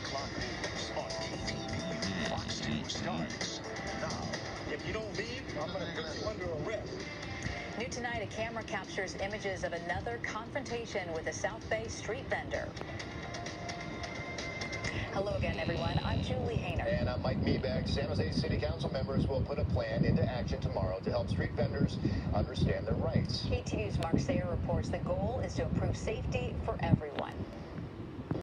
o'clock news on KTVU. Fox News starts now. If you don't leave, I'm going to put you under arrest. New tonight, a camera captures images of another confrontation with a South Bay street vendor. Hello again, everyone. I'm Julie Hayner. And I'm Mike Meebeck. San Jose City Council members will put a plan into action tomorrow to help street vendors understand their rights. KTVU's Mark Sayer reports the goal is to improve safety for everyone.